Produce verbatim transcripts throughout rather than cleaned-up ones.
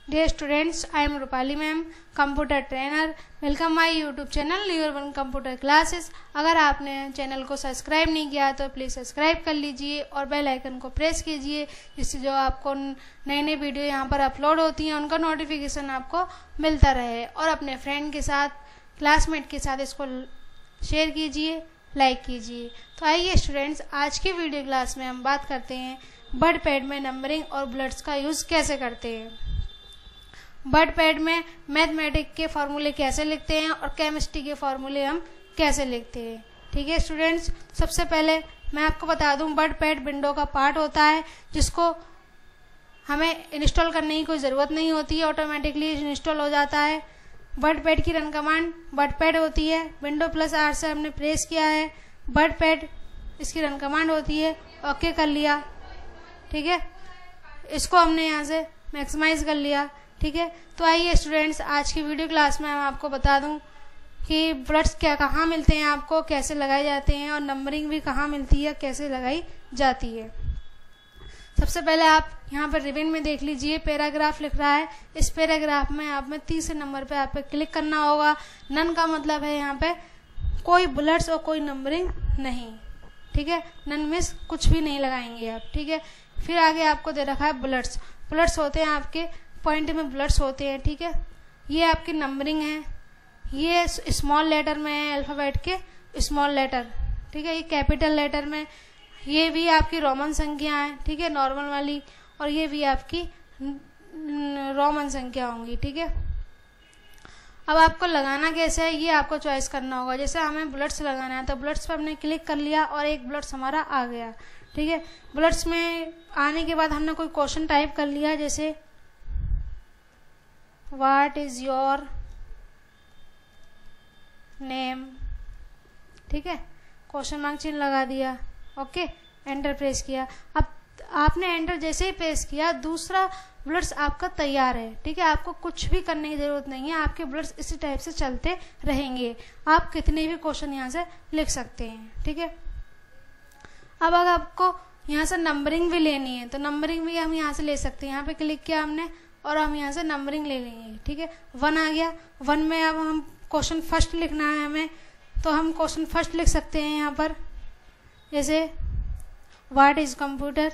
Dear students, I am Rupali ma'am, computer trainer. Welcome my YouTube channel new urban computer classes. अगर आपने channel को subscribe नहीं किया तो प्लीज़ सब्सक्राइब कर लीजिए और बेल आइकन को प्रेस कीजिए, जिससे जो आपको नई नई वीडियो यहाँ पर अपलोड होती हैं उनका नोटिफिकेशन आपको मिलता रहे. और अपने फ्रेंड के साथ, क्लासमेट के साथ इसको शेयर कीजिए, लाइक कीजिए. तो आइए स्टूडेंट्स, आज की वीडियो क्लास में हम बात करते हैं वर्ड पैड में नंबरिंग और बुलेट्स का यूज़ कैसे करते हैं. वर्ड पैड में मैथमेटिक्स के फॉर्मूले कैसे लिखते हैं और केमिस्ट्री के फॉर्मूले हम कैसे लिखते हैं. ठीक है स्टूडेंट्स, सबसे पहले मैं आपको बता दूं, वर्ड पैड विंडो का पार्ट होता है जिसको हमें इंस्टॉल करने की कोई ज़रूरत नहीं होती है, ऑटोमेटिकली इंस्टॉल हो जाता है. वर्ड पैड की रन कमांड वर्ड पैड होती है. विंडो प्लस आर से हमने प्रेस किया है, वर्ड पैड इसकी रन कमांड होती है. ओके कर लिया. ठीक है, इसको हमने यहाँ से मैक्सिमाइज कर लिया. ठीक है, तो आइए स्टूडेंट्स, आज की वीडियो क्लास में मैं आपको बता दूं कि बुलेट्स क्या कहाँ मिलते हैं, आपको कैसे लगाए जाते हैं, और नंबरिंग भी कहाँ मिलती है, कैसे लगाई जाती है. सबसे पहले आप यहाँ पर रिबन में देख लीजिए, पैराग्राफ लिख रहा है. इस पैराग्राफ में आप में तीसरे नंबर पे आप पे क्लिक करना होगा. नन का मतलब है यहाँ पे कोई बुलेट्स और कोई नंबरिंग नहीं. ठीक है, नन में कुछ भी नहीं लगाएंगे आप. ठीक है, फिर आगे आपको दे रखा है बुलेट्स. बुलेट्स होते हैं आपके पॉइंट में बुलेट्स होते हैं. ठीक है, ये आपकी नंबरिंग है. ये स्मॉल लेटर में है, अल्फ़ाबेट के स्मॉल लेटर. ठीक है, ये कैपिटल लेटर में. ये भी आपकी रोमन संख्या है. ठीक है, नॉर्मल वाली. और ये भी आपकी रोमन संख्या होंगी. ठीक है, अब आपको लगाना कैसे है ये आपको चॉइस करना होगा. जैसे हमें बुलेट्स लगाना है तो बुलेट्स पर हमने क्लिक कर लिया और एक बुलेट्स हमारा आ गया. ठीक है, बुलेट्स में आने के बाद हमने कोई क्वेश्चन टाइप कर लिया, जैसे What is your name. ठीक है, क्वेश्चन मार्क चिन्ह लगा दिया. ओके, एंटर प्रेस किया. अब आपने एंटर जैसे ही प्रेस किया, दूसरा बुलेट्स आपका तैयार है. ठीक है, आपको कुछ भी करने की जरूरत नहीं है. आपके बुलेट्स इसी टाइप से चलते रहेंगे. आप कितने भी क्वेश्चन यहाँ से लिख सकते हैं. ठीक है, अब अगर आपको यहाँ से नंबरिंग भी लेनी है तो नंबरिंग भी हम यहाँ से ले सकते हैं. यहाँ पे क्लिक किया हमने और हम यहाँ से नंबरिंग ले लेंगे. ठीक है, वन आ गया. वन में अब हम क्वेश्चन फर्स्ट लिखना है हमें, तो हम क्वेश्चन फर्स्ट लिख सकते हैं यहाँ पर, जैसे what is computer,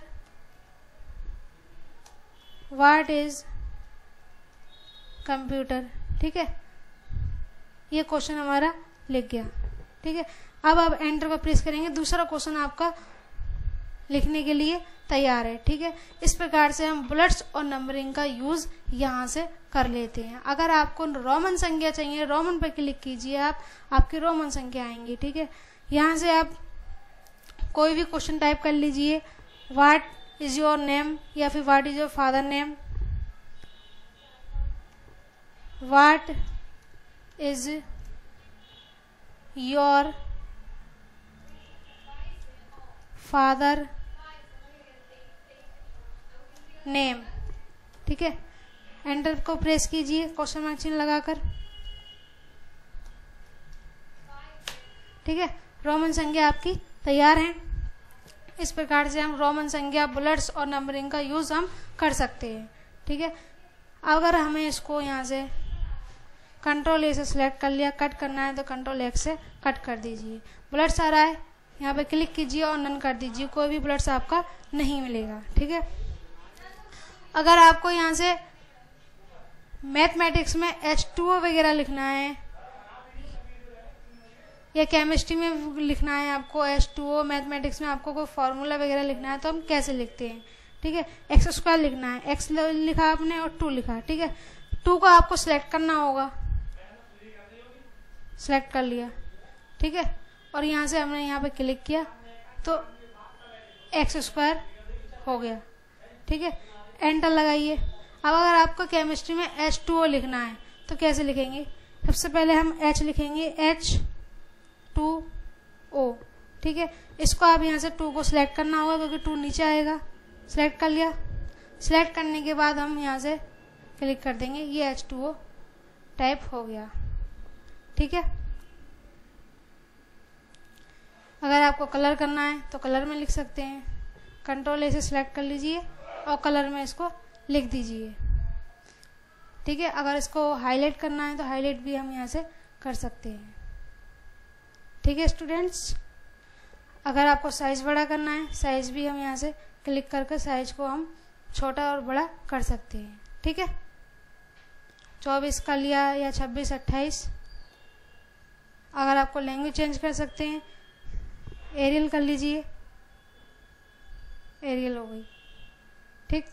what is computer. ठीक है, ये क्वेश्चन हमारा लिख गया. ठीक है, अब आप एंटर पर प्रेस करेंगे, दूसरा क्वेश्चन आपका लिखने के लिए तैयार है. ठीक है, इस प्रकार से हम बुलेट्स और नंबरिंग का यूज यहाँ से कर लेते हैं. अगर आपको रोमन संख्या चाहिए, रोमन पर क्लिक कीजिए, आप आपकी रोमन संख्या आएंगी. ठीक है, यहाँ से आप कोई भी क्वेश्चन टाइप कर लीजिए. व्हाट इज योर नेम, या फिर what is your father name, what is your father name. ठीक है, एंटर को प्रेस कीजिए क्वेश्चन मार्क चिन्ह लगाकर. ठीक है, रोमन संख्या आपकी तैयार है. इस प्रकार से हम रोमन संख्या, बुलेट्स और नंबरिंग का यूज हम कर सकते हैं. ठीक है, अगर हमें इसको यहाँ से कंट्रोल ए से सिलेक्ट कर लिया, कट करना है तो कंट्रोल एक्स से कट कर दीजिए. बुलेट्स आ रहा है, यहाँ पे क्लिक कीजिए और नन कर दीजिए. कोई भी बुलेट्स आपका नहीं मिलेगा. ठीक है, अगर आपको यहाँ से मैथमेटिक्स में एच टू ओ वगैरह लिखना है या केमिस्ट्री में लिखना है आपको एच टू ओ, मैथमेटिक्स में आपको कोई फार्मूला वगैरह लिखना है तो हम कैसे लिखते हैं. ठीक है, एक्स स्क्वायर लिखना है, एक्स लिखा आपने और टू लिखा. ठीक है, टू को आपको सिलेक्ट करना होगा, सिलेक्ट कर लिया. ठीक है, और यहाँ से हमने यहाँ पे क्लिक किया तो एक्स स्क्वायर हो गया. ठीक है, एंटर लगाइए. अब अगर आपको केमिस्ट्री में एच टू ओ लिखना है तो कैसे लिखेंगे, सबसे पहले हम H लिखेंगे, एच टू ओ. ठीक है, इसको आप यहाँ से टू को सिलेक्ट करना होगा क्योंकि टू नीचे आएगा. सिलेक्ट कर लिया. सिलेक्ट करने के बाद हम यहाँ से क्लिक कर देंगे, ये एच टू ओ टाइप हो गया. ठीक है, अगर आपको कलर करना है तो कलर में लिख सकते हैं. कंट्रोल ए से सिलेक्ट कर लीजिए और कलर में इसको लिख दीजिए. ठीक है। अगर इसको हाईलाइट करना है तो हाईलाइट भी हम यहाँ से कर सकते हैं, ठीक है स्टूडेंट्स। अगर आपको साइज़ बड़ा करना है, साइज़ भी हम यहाँ से क्लिक करके साइज को हम छोटा और बड़ा कर सकते हैं, ठीक है। चौबीस का लिया या छब्बीस अट्ठाईस। अगर आपको लैंग्वेज चेंज कर सकते हैं, एरियल कर लीजिए, एरियल हो गई, ठीक।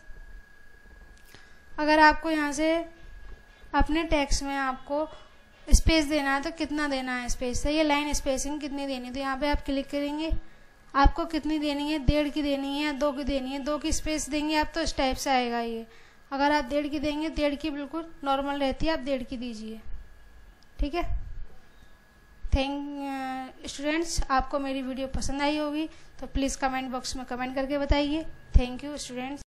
अगर आपको यहाँ से अपने टेक्स्ट में आपको स्पेस देना है तो कितना देना है स्पेस, सही है, लाइन स्पेसिंग कितनी देनी है, तो यहाँ पे आप क्लिक करेंगे। आपको कितनी देनी है, डेढ़ की देनी है, दो की देनी है। दो की स्पेस देंगे आप तो इस टाइप से आएगा ये। अगर आप डेढ़ की देंगे, डेढ़ की बिल्कुल नॉर्मल रहती है, आप डेढ़ की दीजिए, ठीक है। थैंक स्टूडेंट्स, आपको मेरी वीडियो पसंद आई होगी तो प्लीज़ कमेंट बॉक्स में कमेंट करके बताइए। Thank you students.